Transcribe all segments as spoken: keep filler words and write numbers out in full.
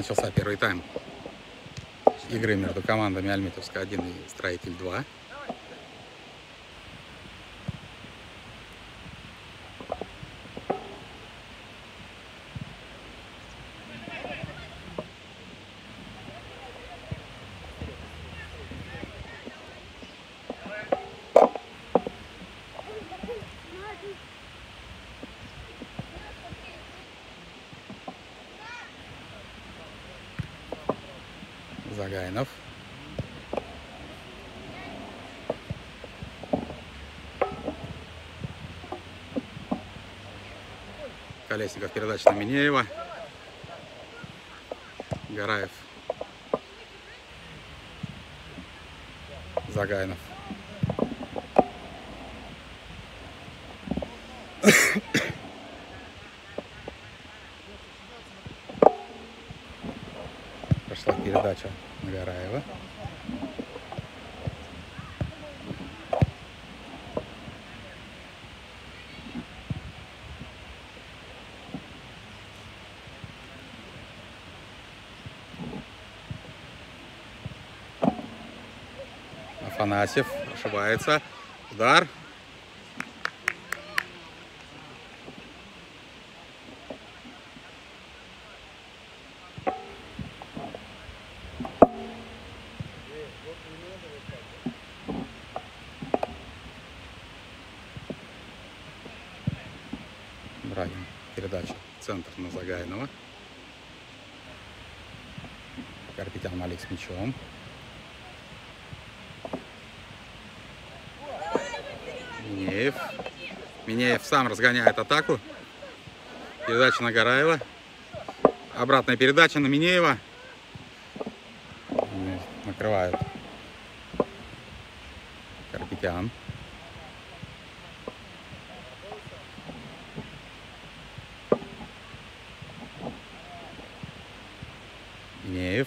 Начался первый тайм игры между командами Альметьевск один и Строитель два. Загайнов. Колесников, передача на Минеева. Гараев. Загайнов. Пошла передача на Гараева. Афанасьев ошибается. Удар. Брагин. Передача в центр на Загайнова. Карпетян Малик с мячом. Минеев. Минеев сам разгоняет атаку. Передача на Гараева. Обратная передача на Минеева. Накрывают. Карпетян. Минеев.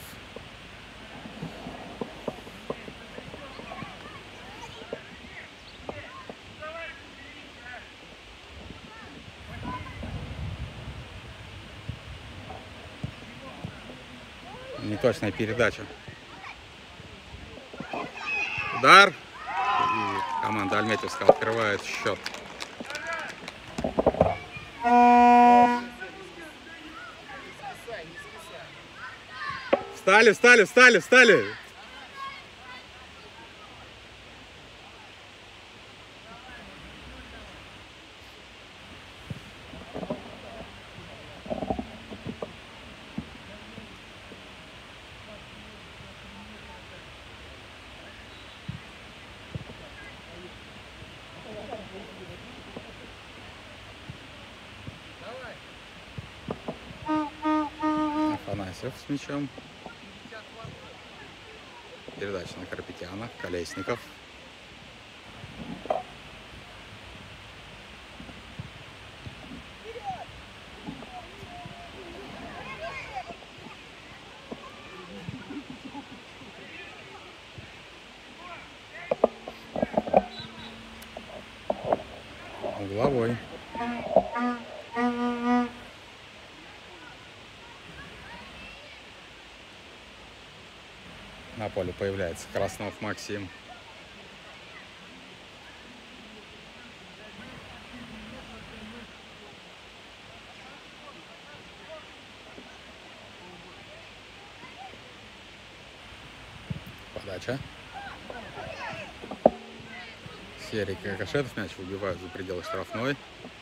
Неточная передача. Удар. И команда Альметьевска открывает счет. Встали, встали, встали, встали. Афанасьев с мячом. Передача на Карпетяна. Колесников. Угловой. На поле появляется Краснов Максим. Подача. Серик и Кашетов мяч выбивают за пределы штрафной.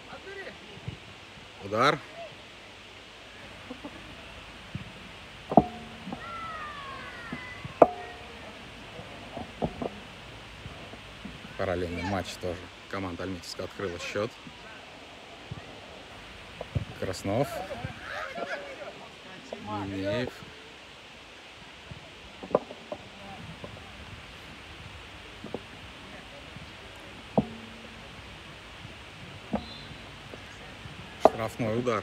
Удар. Параллельный матч тоже. Команда Альметьевска открыла счет. Краснов. Минеев. Штрафной удар.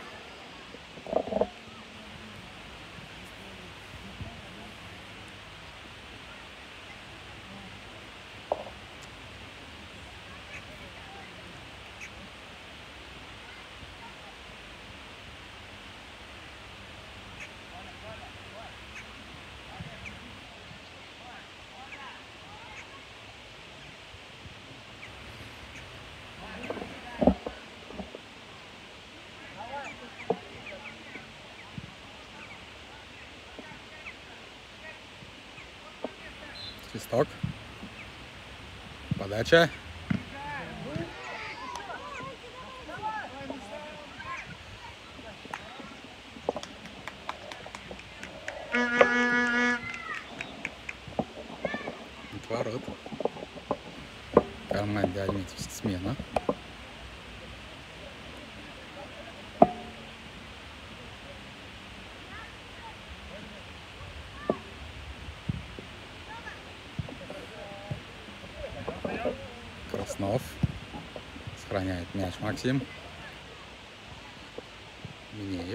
Свисток. Подача. Отворот. Команде Альметьевск смена. Краснов. Сохраняет мяч Максим. Минеев.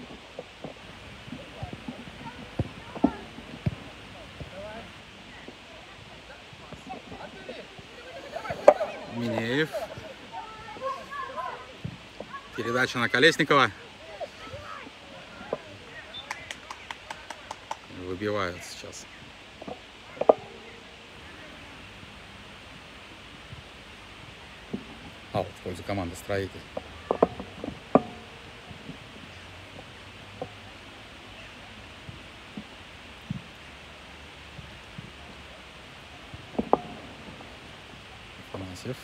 Минеев. Передача на Колесникова. Выбивают сейчас. Аут в пользу команды «Строитель». Афанасьев.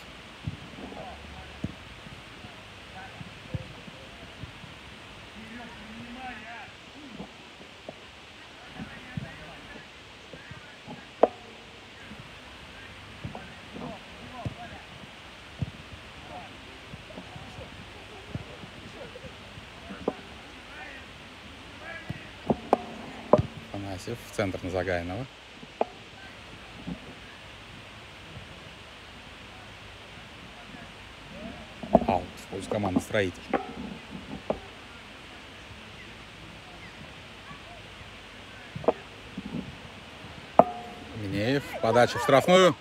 Афанасьев в центр на Загайнова. Аут в пользу команды «Строитель». Минеев. Подача в штрафную.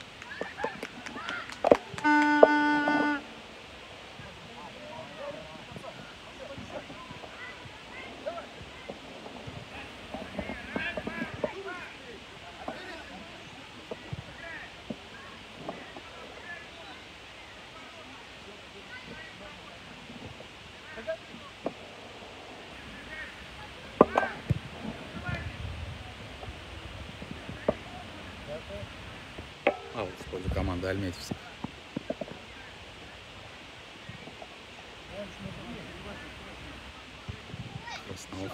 Аут в пользу команды Альметьевск. Краснов.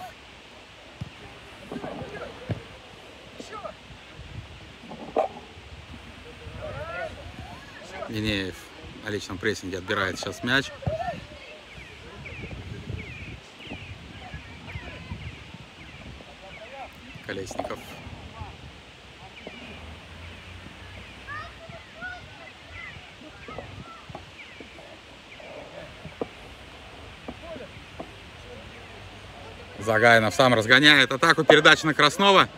Минеев на личном прессинге отбирает сейчас мяч. Колесников. Загайнов сам разгоняет атаку. Передача на Краснова.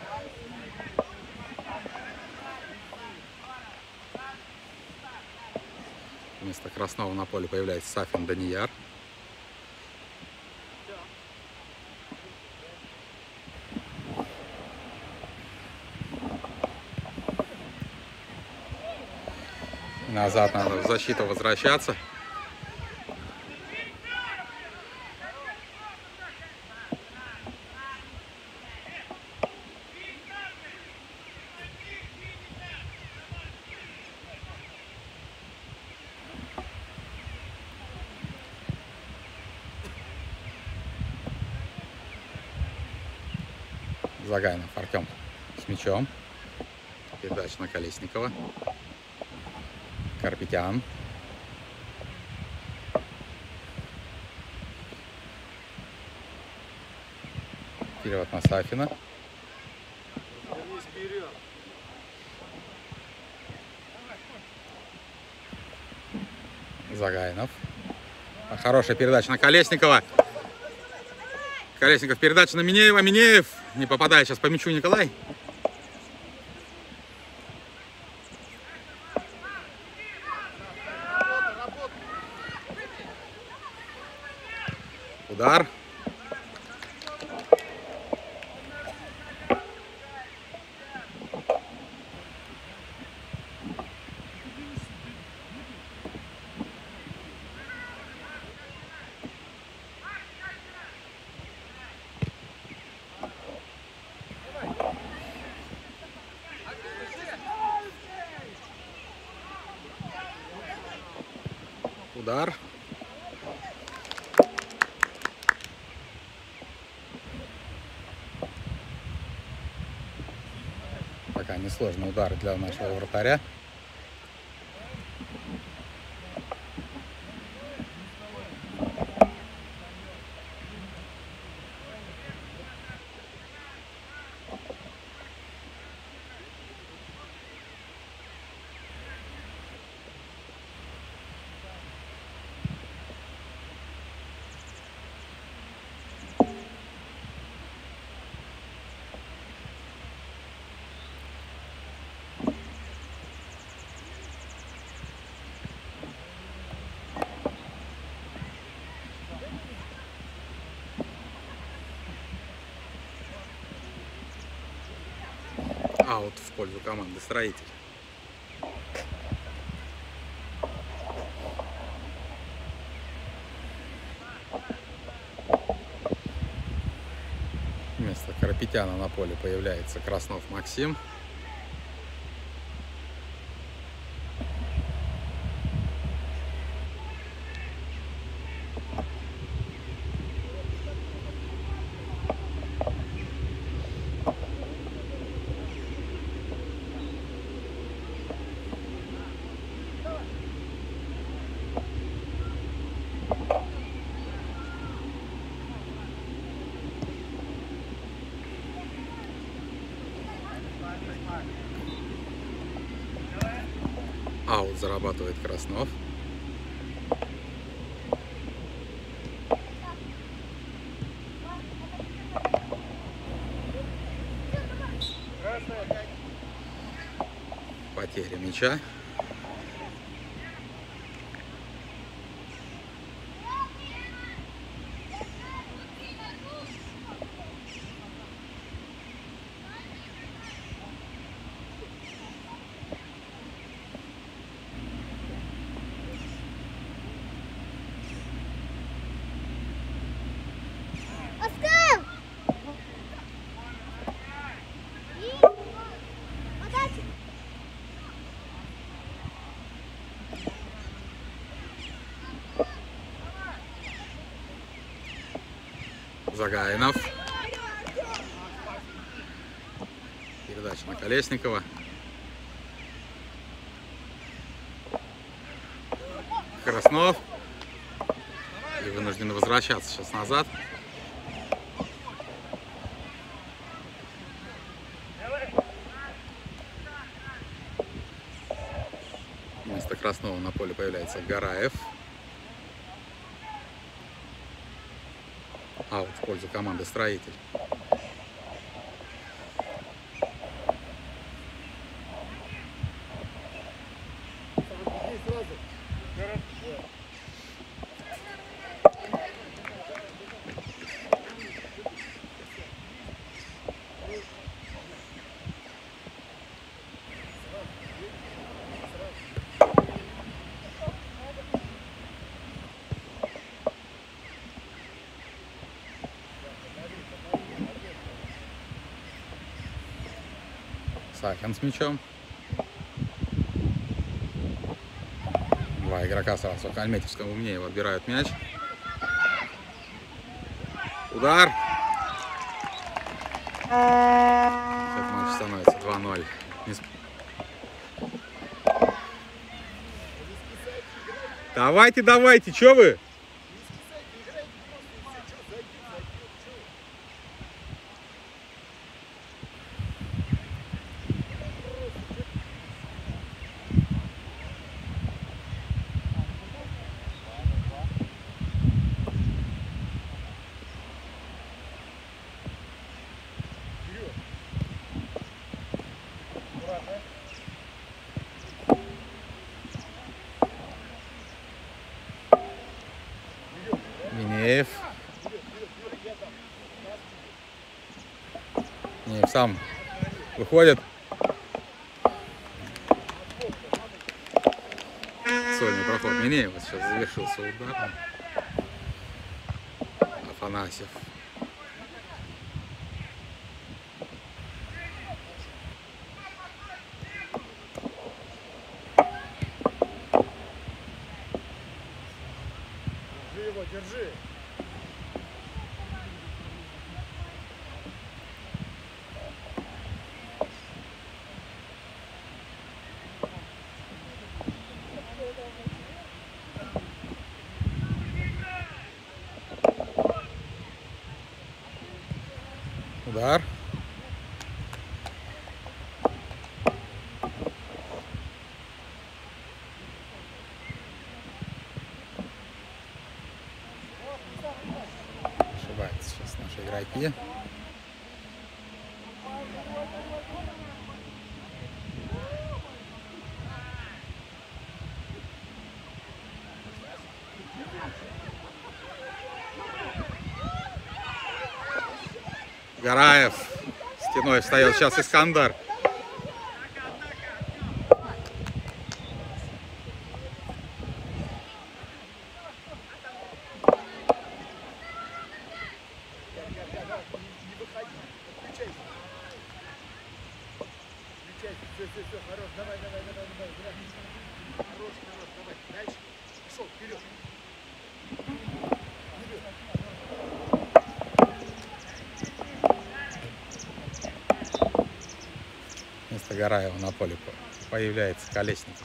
Вместо Краснова на поле появляется Сафин Данияр. Назад надо в защиту возвращаться. Загайнов Артем с мячом. Передача на Колесникова. Карпетян. Вперед на Сафина. Загайнов. Хорошая передача на Колесникова. Колесников, передача на Минеева. Минеев не попадает сейчас по мячу Николай. Удар. Удар. Пока несложный удар для нашего вратаря. Аут в пользу команды «Строитель». Вместо Карапетяна на поле появляется Краснов Максим. Аут зарабатывает Краснов. Потеря мяча. Загайнов. Передача на Колесникова. Краснов. И вынуждены возвращаться сейчас назад. Вместо Краснова на поле появляется Гараев. Аут в пользу команды «Строитель». Сахин с мячом. Два игрока сразу к Альметьевскому Умнееву отбирают мяч. Удар. Этот матч становится два ноль. Давайте, давайте, чё вы? Минеев. Минеев сам выходит. Сольный проход Минеева. Сейчас завершился удар. Афанасьев. его, держи. Удар. Ошибаются сейчас наши игроки. Гараев стеной встает сейчас Искандар. Все, все, все, хорош, давай, давай, давай, давай, давай. Хорош, хорош, давай, дальше. Пошел, вперед. Вместо Гараева на поле появляется Колесников.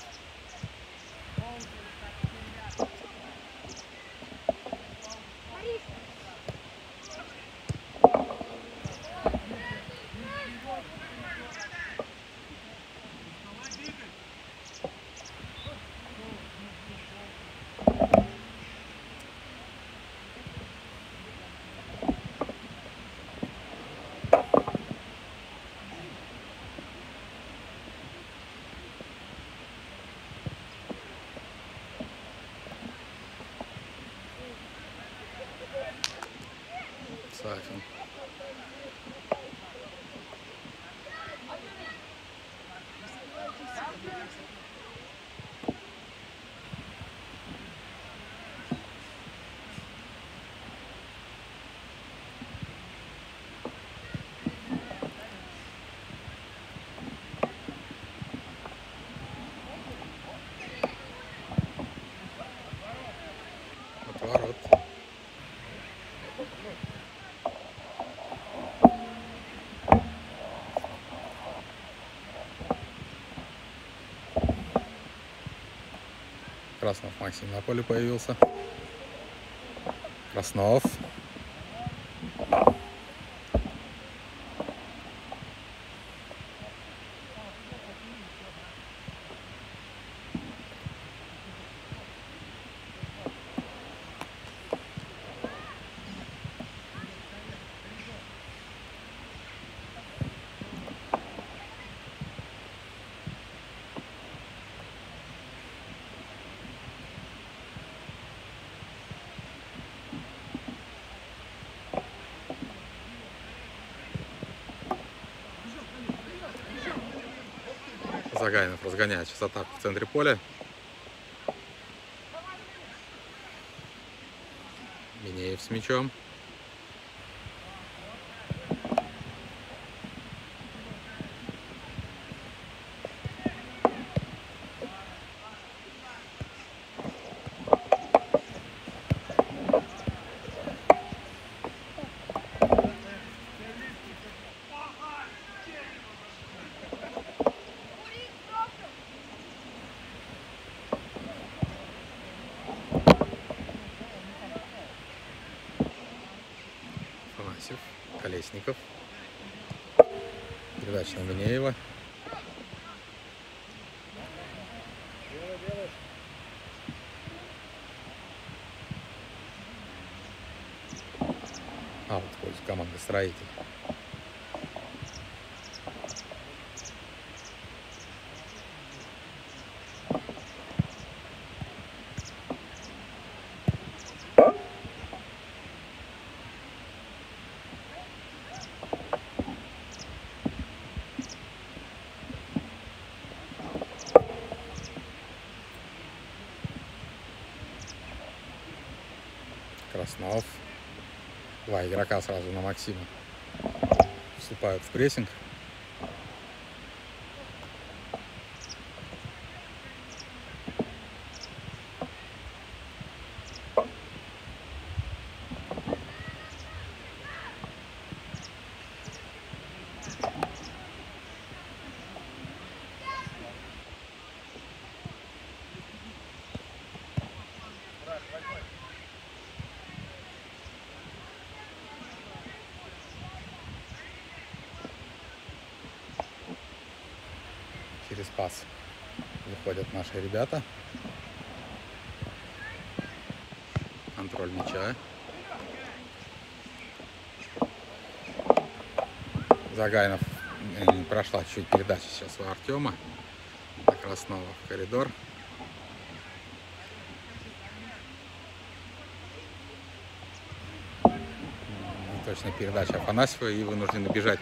Сафин. Отворот. Краснов Максим на поле появился. Краснов. Загайнов разгоняет сейчас атаку в центре поля. Минеев с мячом. Колесников. Передача на Минеева. Аут в пользу команды «Строитель». Краснов. Два игрока сразу на Максима вступают в прессинг. Через пас выходят наши ребята. Контроль мяча. Загайнов, не прошла чуть передача сейчас у Артема. На Краснова в коридор. Точная передача Афанасьева, и вынуждены бежать.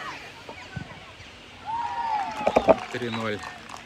три ноль.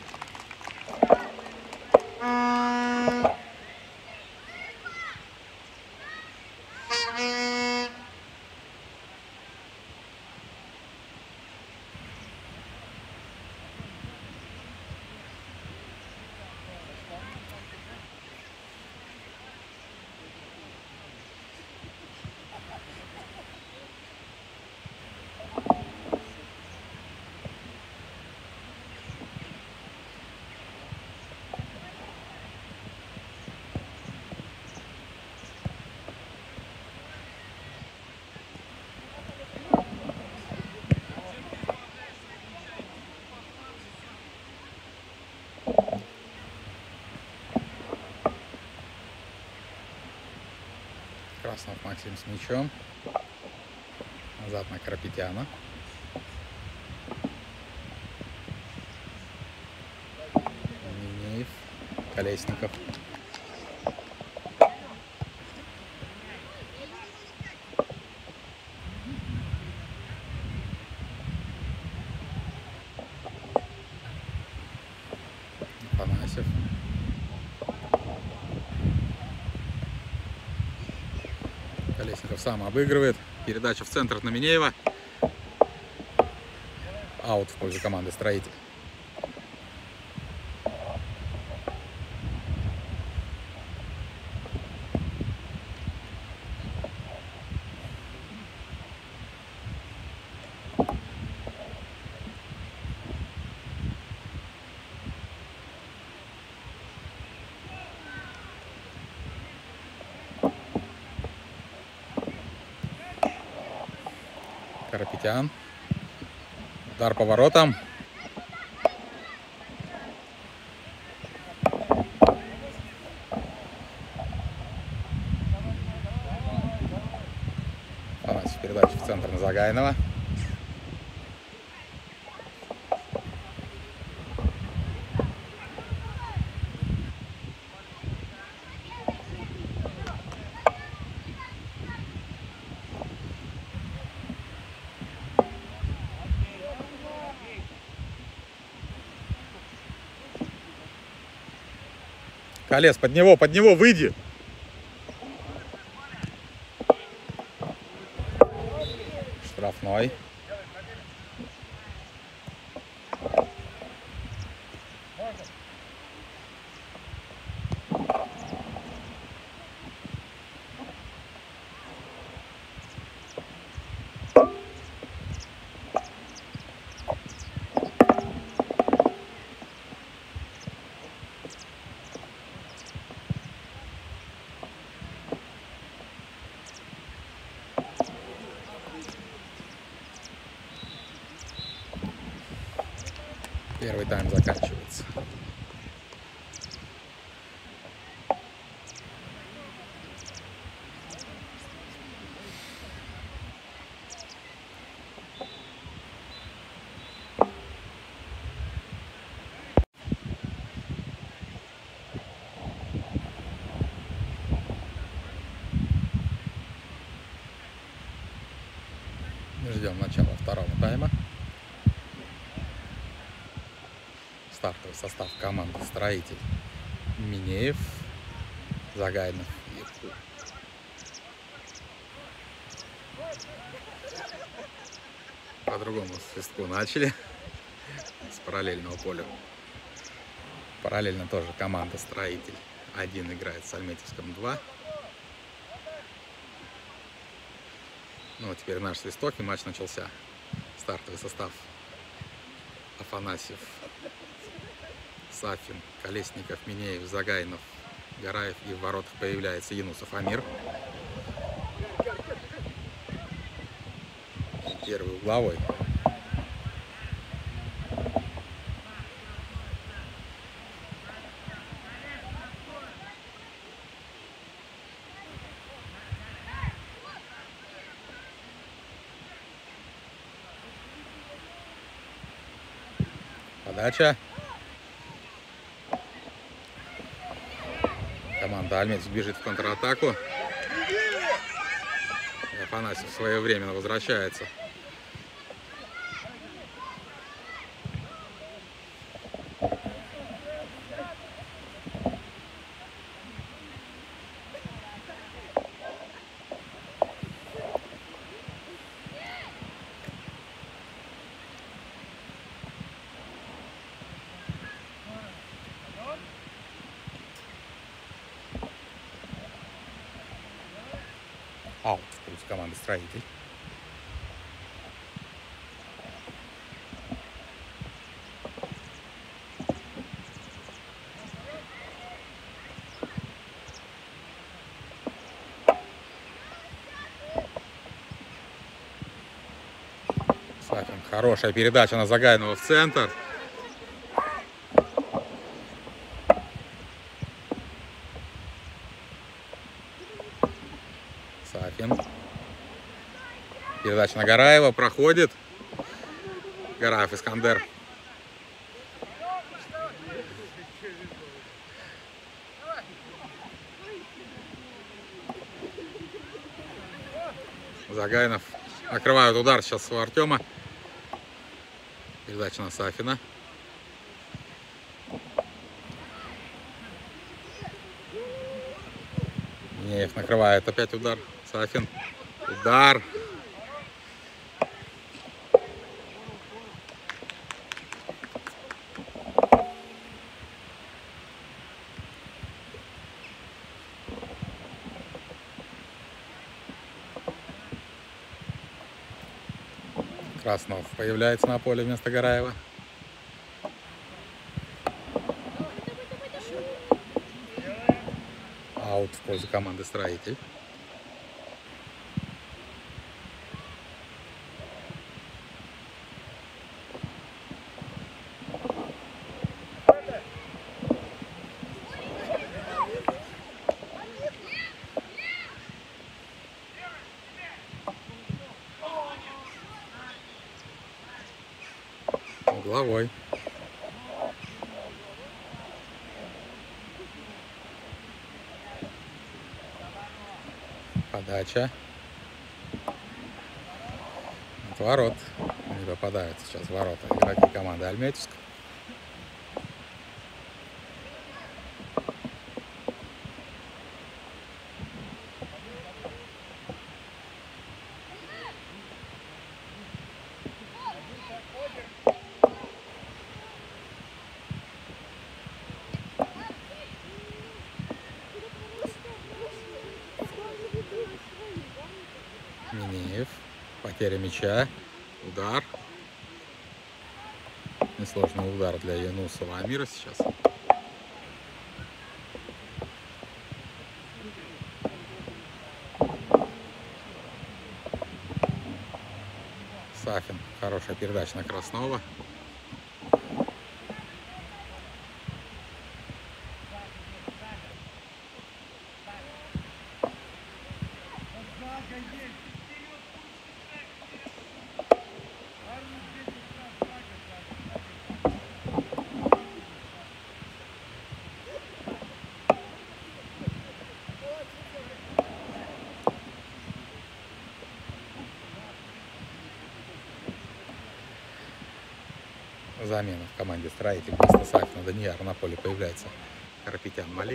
Краснов Максим с мячом. Назад на Карапетяна. Минеев. Колесников. Афанасьев. Колесников сам обыгрывает. Передача в центр на Минеева. Аут в пользу команды «Строитель». Карапетян. Удар по воротам. Афанасьев, передача в центр на Загайнова. Колес, под него, под него, выйди. Штрафной. Первый тайм заканчивается. Ждем начала второго тайма. Стартовый состав команды «Строитель». Минеев, Загайнов и по другому свистку начали с параллельного поля. Параллельно тоже команда «Строитель». Один играет с Альметьевском два. Ну, а теперь наш свисток, и матч начался. Стартовый состав: Афанасьев, Сафин, Колесников, Минеев, Загайнов, Гараев, и в воротах появляется Юнусов Амир. Первый угловой. Подача. Команда Альметьевск бежит в контратаку. И Афанасьев своевременно возвращается. Аут в пользу команды «Строитель». Сафин. Хорошая передача на Загайнова в центр. Сафин. Передача на Гараева. Проходит. Гараев, Искандер. Загайнов. Накрывают удар сейчас у Артема. Передача на Сафина. Минеев накрывает опять удар. Сафин. Удар. Краснов появляется на поле вместо Гараева. Аут в пользу команды «Строитель». Угловой. Подача. От ворот. Не попадают сейчас в ворота игроки команды Альметьевск. Минеев. Потеря мяча. Удар. Несложный удар для Янусова Амира сейчас. Сафин. Хорошая передача на Краснова. Замена в команде «Строитель». Вместо Сафина Данияра на поле появляется Карапетян Малик.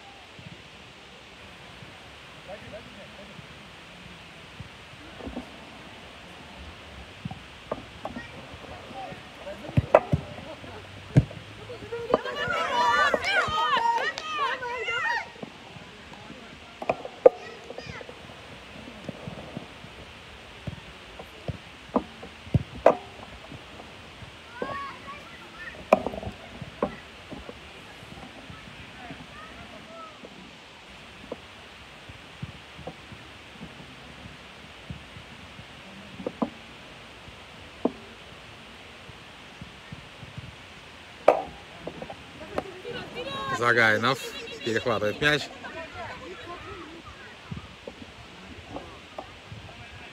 Загайнов перехватывает мяч.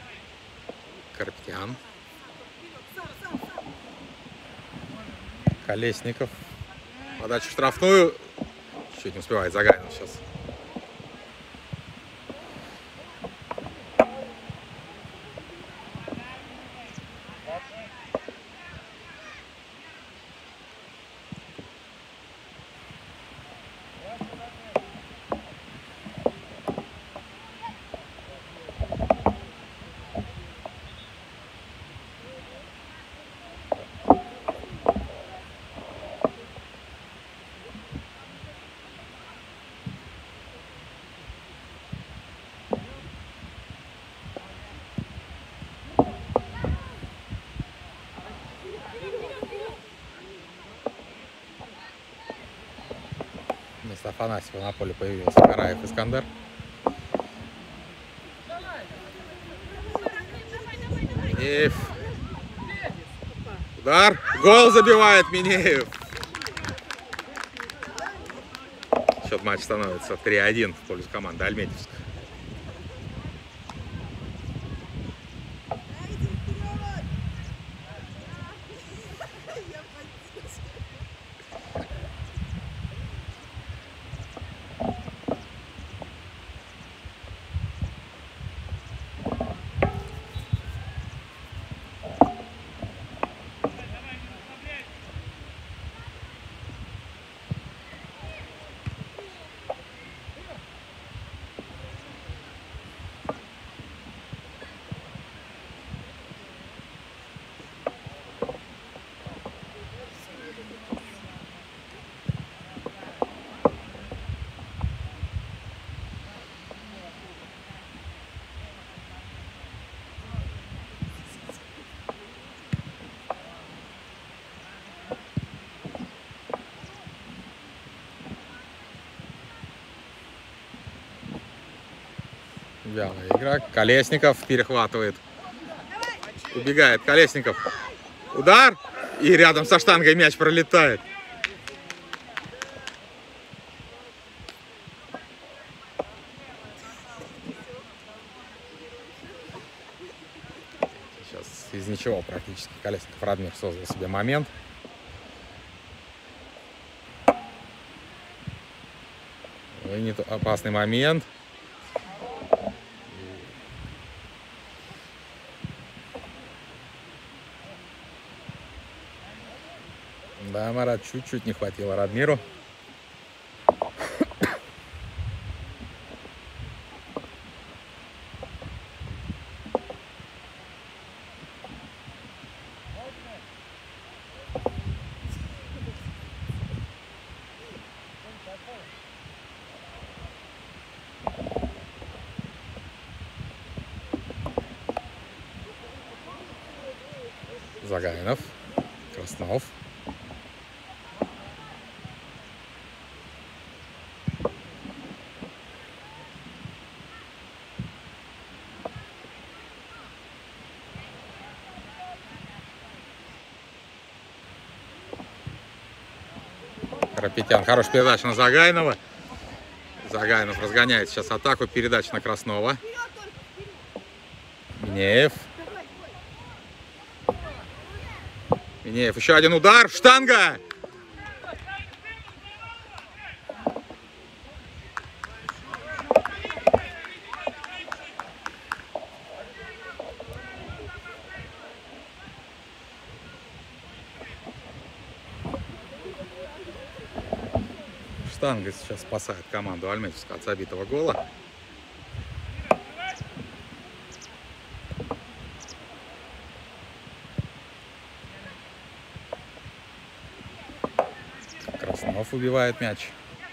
Карапетян. Колесников. Подача в штрафную. Чуть не успевает Загайнов сейчас. Вместо Афанасьева на поле появился Караев Искандер. Минеев. Удар. Гол забивает Минеев. Счет матча становится три один в пользу команды Альметьевск. Вялая игра. Колесников перехватывает. Убегает Колесников. Удар. И рядом со штангой мяч пролетает. Сейчас из ничего практически Колесников Радмир создал себе момент. И не то, опасный момент. Да, Марат, чуть-чуть не хватило Радмиру. Загайнов, Краснов. Карапетян. Хорошая передача на Загайнова. Загайнов разгоняет сейчас атаку. Передача на Краснова. Минеев. Минеев. Еще один удар. Штанга! Штанга сейчас спасает команду Альметьевска от забитого гола. Краснов убивает мяч.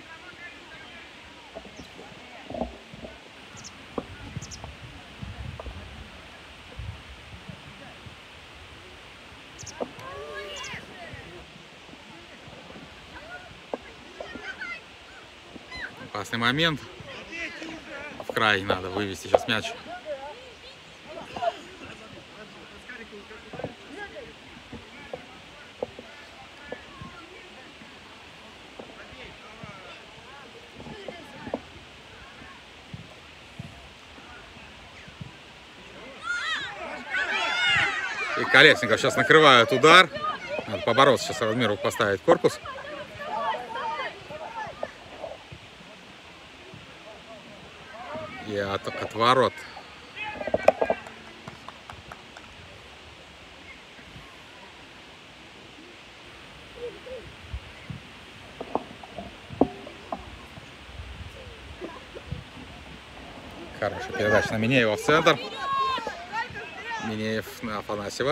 Опасный момент. В край надо вывести сейчас мяч. И Колесников сейчас накрывает удар. Надо побороться сейчас, Размеров поставить корпус. И от, от ворот. Хорошая передача на Минеева в центр. Минеев на Афанасьева.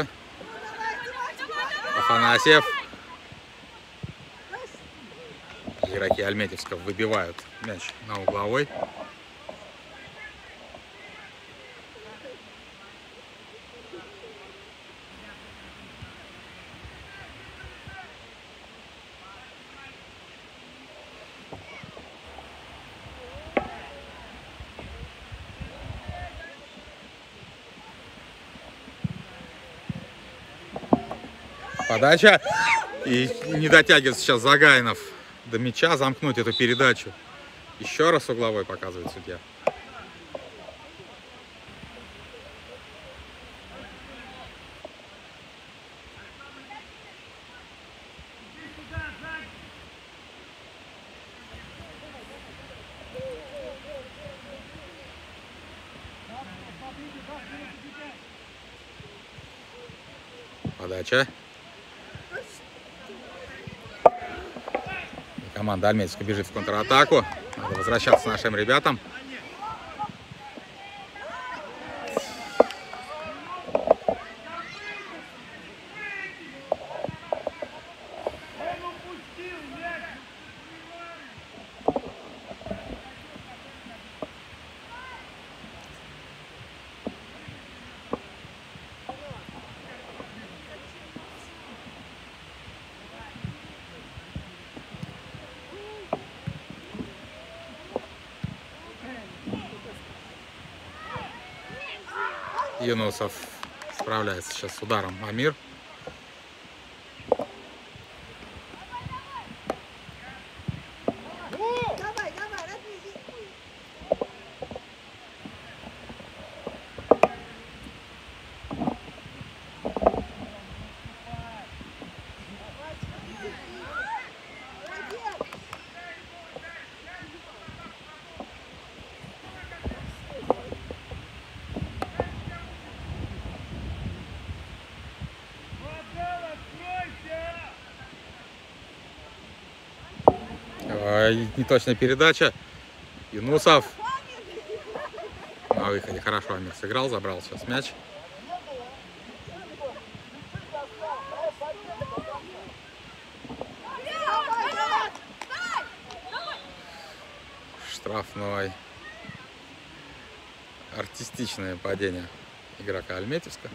Афанасьев. Игроки Альметьевска выбивают мяч на угловой. Подача. И не дотягивает сейчас Загайнов до мяча, замкнуть эту передачу. Еще раз угловой показывает судья. Подача. Команда Альметьевска бежит в контратаку. Надо возвращаться нашим ребятам. Юнусов справляется сейчас с ударом Амир. Давай, давай, Неточная передача. Юнусов на выходе хорошо Амир сыграл, забрал сейчас мяч. Штрафной. Артистичное падение игрока Альметьевска.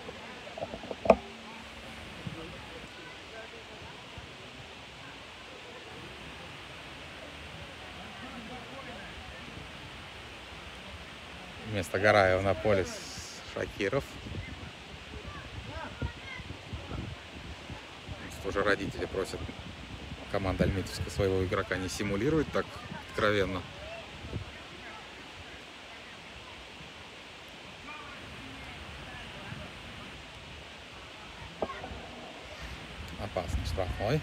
Вместо Гараева на поле Шакиров. Тоже родители просят команда Альметьевска своего игрока не симулировать так откровенно. Опасный штрафной.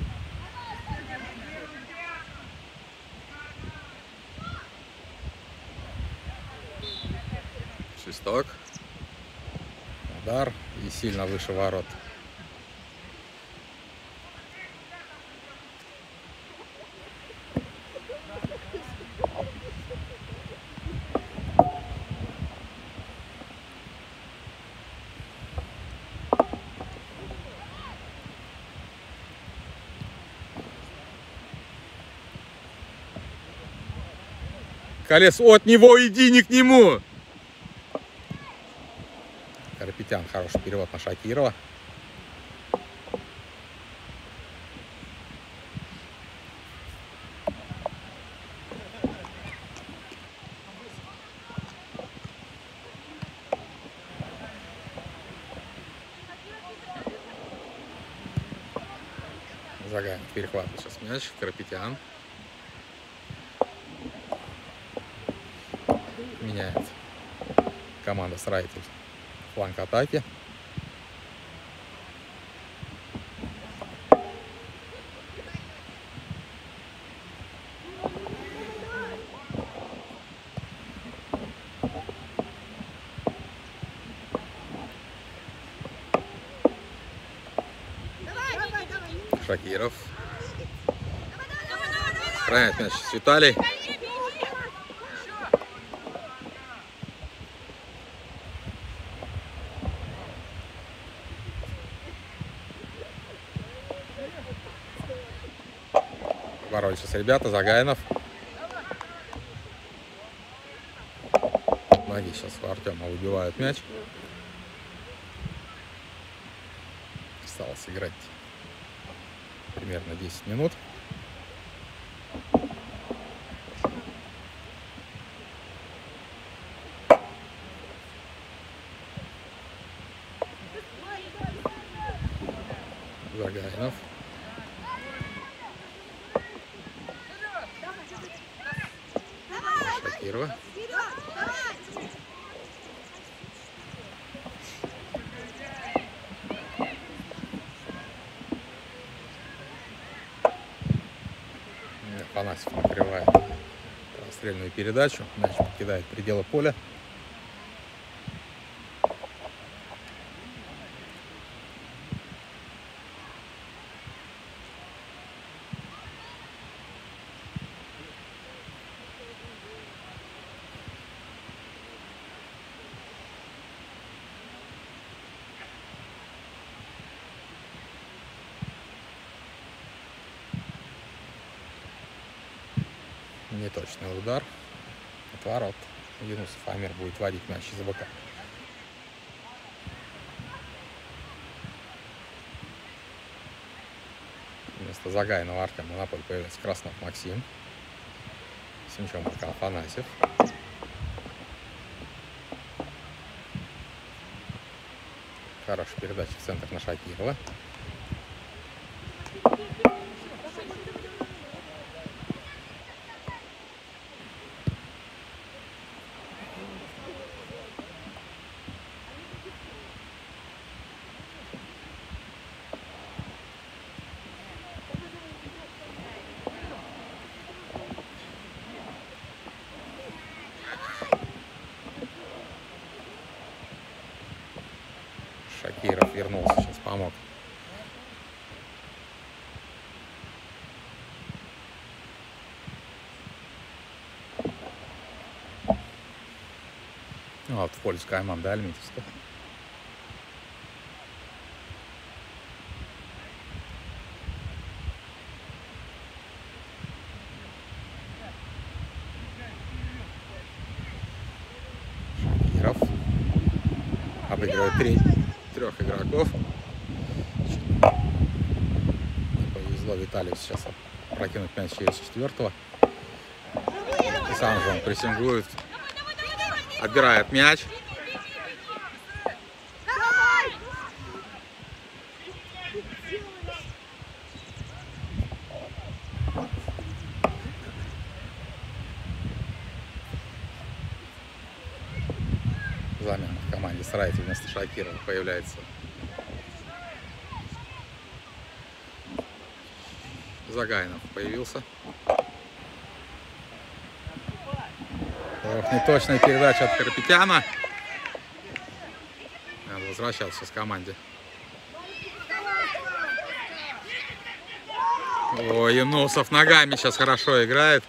Свисток. Удар и сильно выше ворот. Колес от него, иди не к нему. Карапетян, хороший перевод на Шакирова. Загаев перехватывает сейчас мяч. Карапетян. Меняет команда строитель фланг атаки. Шакиров. Сохраняет мяч с Виталий. Боролись сейчас ребята, Загаинов. Ноги сейчас у Артема выбивают мяч. Осталось играть примерно десять минут. Загаинов. Шакирова. Афанасьев накрывает расстрельную передачу. Мяч покидает пределы поля. Неточный удар от ворот. Юнусов Амир будет водить мяч из бока. Вместо Загаинова Артема на поле появляется Краснов Максим. С мячом пока Афанасьев. Хорошая передача в центр на Шакирова. Шакиров вернулся, сейчас помог. Вот в пользу команды Альметьевска. Шакиров обыгрывает три. Трех игроков. Не повезло Виталию сейчас прокинуть мяч через четвертого. И сам же он прессингует. Отбирает мяч. Замена в команде Сарайте вместо Шакирова появляется Загаинов появился. Ох, неточная передача от Карапетяна. Надо возвращаться с команде. Ой, Юнусов ногами сейчас хорошо играет.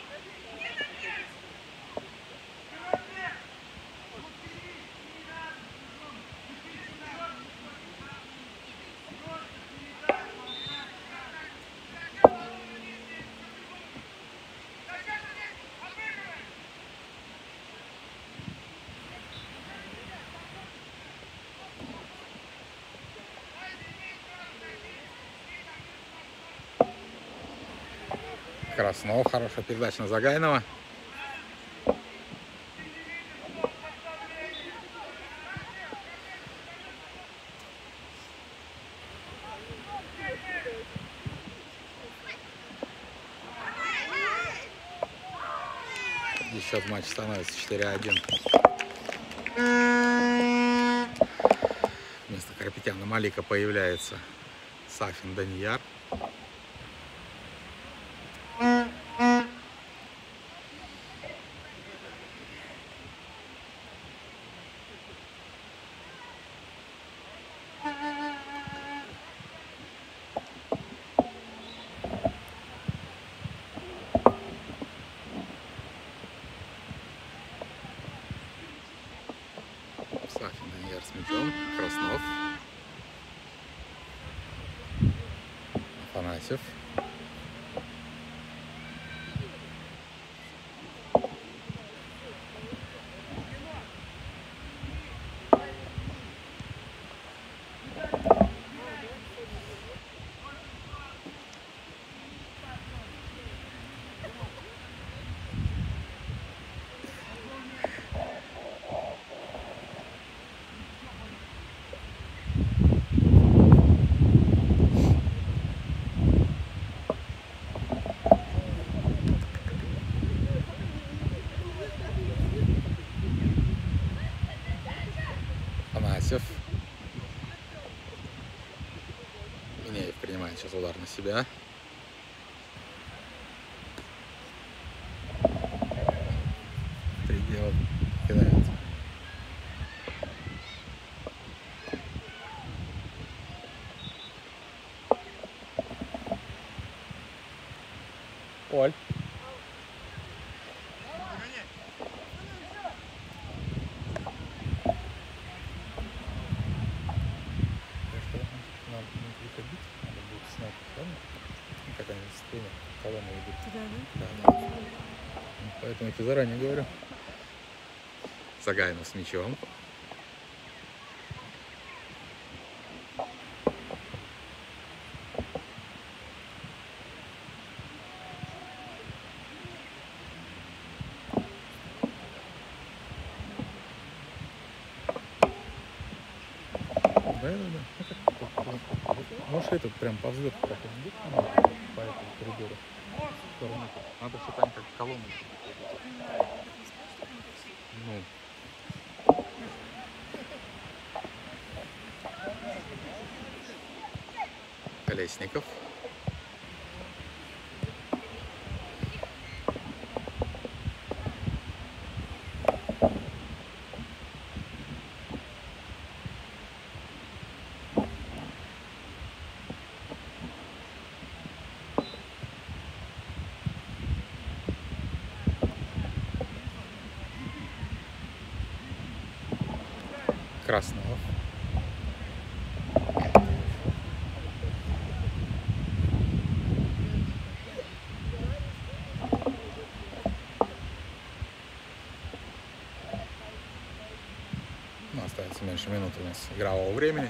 Краснов, хорошая передача на Загаинова. И счет в матче становится четыре один. Вместо Карапетяна Малика появляется Сафин Данияр. Миллер с мячом. Краснов. Афанасьев. Афанасьев. Минеев принимает сейчас удар на себя. Предел кидает. Оль. Как они с тренером, колонны идут. Туда, да? Да, да. Ну, поэтому я тебе заранее говорю. Загайнов с мячом. Да, да, да. Ну, как, можешь этот прям по взлету так идти по этому коридору. В сторону. Надо все там как колонны. Ну. Колесников. Краснов. Ну, остается меньше минуты у нас игрового времени.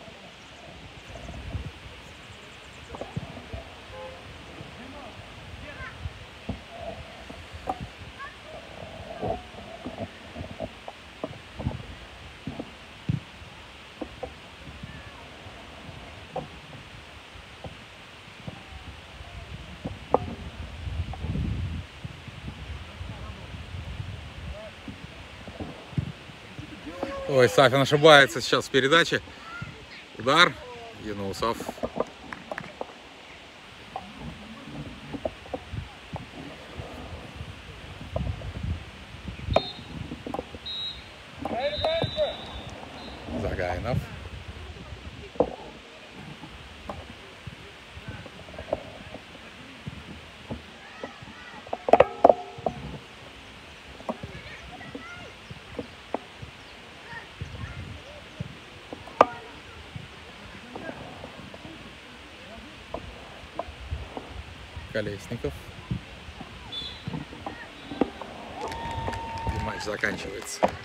Ой, Сафин ошибается сейчас в передаче. Удар. Юнусов. Загайнов. Колесников. И матч заканчивается.